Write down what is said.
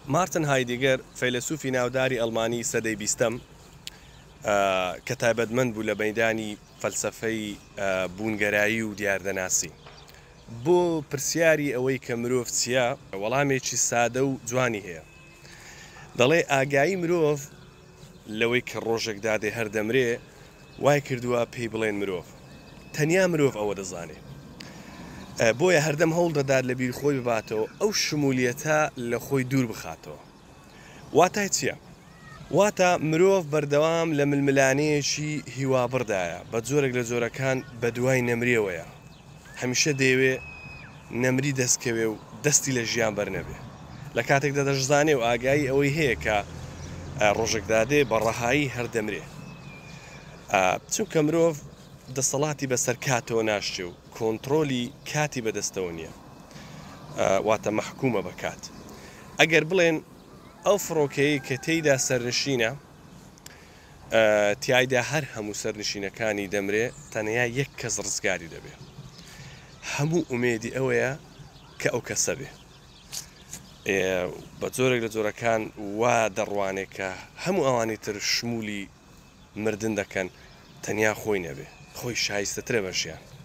مارتن هایدگر فەیلسوفی ناوداری ئەڵمانی سەدەی بیستەم کە تایبەتمەند بوو لە مەیدانی فەلسەفەی بوونگەرایی و دیاردەناسی. بۆ پرسیاری ئەوەی کە مرۆڤ چییە وەڵامێکی سادە و جوانی هەیە. دەڵێ ئاگایی مرۆڤ لەوەی کە ڕۆژێک دادێ هەردەمرێ وای کردووە پێی بڵێن مرۆڤ. تەنیا مرۆڤ ئەوە دەزانێ. بۆیە هەردەم هەوڵ دەدات لە بیر خۆی بباتەوە ئەو شمولیەتە لە خۆی دوور بخاتەوە. واتای چییە؟ واتە مرۆڤ بەردەوام لە ململانەیەکی هیوابڕدایە بە جۆرێک لە جۆرەکان بە دوای نەمریەوەیە. هەمیشە دەیەوێ نەمری دەستکەوێ و دەستی لە ژیان بەرنەبێ. لە کاتێکدا دەشزانێ و ئاگایی ئەوەی هەیە کە ڕۆژێک دادێ بە ڕەهایی هەردەمرێ. چونکە مرۆڤ دەسەڵاتی بەسەر کاتەوە ناشتێ و کۆنتترۆلی کاتی بەدەستەوە نییە. واتە مەحکومە بە کات. ئەگەر بڵێن ئەو فڕۆکەیە کە تێیدا سەرنشینە تیایدا هەر هەموو سەرنشینەکانی دەمرێ تەنیا یەک کەس ڕزگاری دەبێ. هەموو ئومێدی ئەوەیە کە ئەو کەسە بێ. بە جۆرێک لە جۆرەکان وا دەڕوانێت کە هەموو ئەوانی تر شمولی مردن دەکەن تەنیا خۆی نەبێ. خۆی شایستەترە بە ژیان.